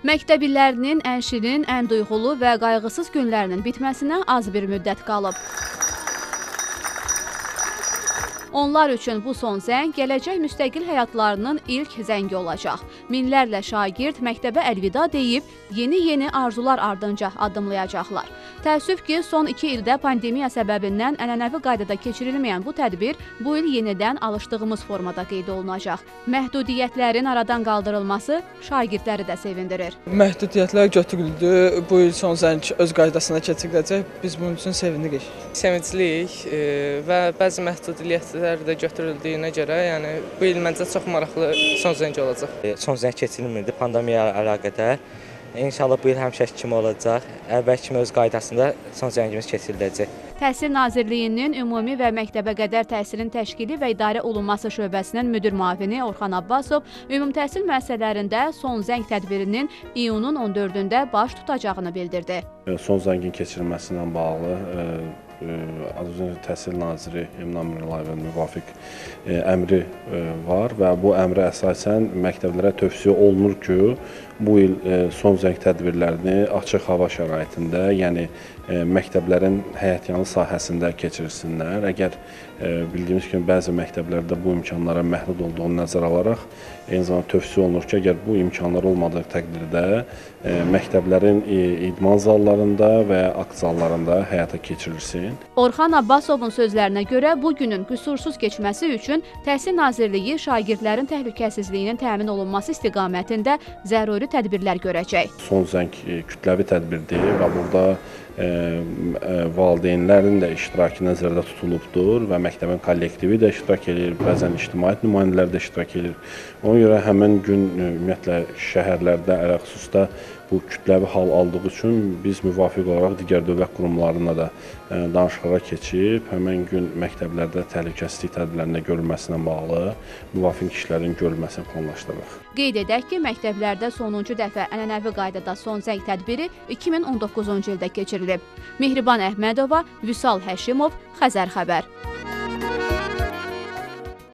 Məktəb illərinin ən şirin, ən duyğulu və qayğısız günlərinin bitməsinə az bir müddət qalıb. Onlar üçün bu son zəng gələcək müstəqil həyatlarının ilk zəngi olacaq. Minlərlə şagird məktəbə əlvida deyib, yeni arzular ardınca addımlayacaqlar. Təəssüf ki, son 2 ildə pandemiya səbəbindən ənənəvi qaydada keçirilməyən bu tədbir bu il yenidən alışdığımız formada qeyd olunacaq. Məhdudiyyətlərin aradan qaldırılması şagirdləri də sevindirir. Məhdudiyyətlər götürüldü, bu il son zəng öz qaydasına keçiriləcək. Biz bunun üçün sevinirik. Sevincliyik və bəzi məhdudiyyətlər də götürüldüyünə görə, yəni bu il məncə çox maraqlı son zəng olacaq. Son zəng keçirilmirdi pandemiya əlaqədar. İnşallah bu il həmişəki kimi olacaq. Əvvəlki kimi öz qaydasında son zəngimiz keçiriləcək. Təhsil Nazirliyinin Ümumi və Məktəbə qədər təhsilin təşkili və idarə olunması şöbəsinin müdir müavini Orxan Abbasov ümumtəhsil müəssisələrində son zəng tədbirinin iyunun 14-də baş tutacağını bildirdi. Son zəngin keçirilməsi ilə bağlı Azərbaycan Təhsil Naziri Emin Əmirəliyevin müvafiq əmri var və bu əmrə əsasən məktəblərə tövsiyə olunur ki, bu il son zəng tədbirlərini açıq hava şəraitində, yəni məktəblərin həyətyanı sahəsində keçirsinlər. Əgər bildiyimiz kimi bəzi məktəblərdə bu imkanlara məhdud olduğunu nəzərə alaraq, eyni zamanda tövsiyə olunur ki, əgər bu imkanlar olmadığı təqdirdə məktəblərin idman zallarında və akt zallarında həyata keçirilsin. Orxan Abbasovun sözlərinə görə bu günün qüsursuz keçməsi üçün Təhsil Nazirliyi şagirdlərin təhlükəsizliyinin təmin olunması istiqamətində zəruri tədbirlər görəcək. Son zəng kütləvi tədbirdir və burada valideynlərin də iştirakı nəzərdə tutulubdur və məktəbin kollektivi də iştirak edir, bəzən ictimaiyyət nümayəndələri də iştirak edir. Ona görə həmin gün ümumiyyətlə şəhərlərdə ələlxüsusda bu kütləvi hal aldığı üçün biz müvafiq olaraq digər dövlət qurumlarına da danışıqlara keçib, həmin gün məktəblərdə təhlükəsizlik tədbirlərində görülməsinə bağlı müvafiq işlərin görülməsini planlaşdırırıq. Qeyd edək ki, məktəblərdə sonuncu dəfə ənənəvi qaydada son zəng tədbiri 2019-cu ildə keçirilib. Mehriban Əhmədova, Vüsal Həşimov, Xəzər xəbər.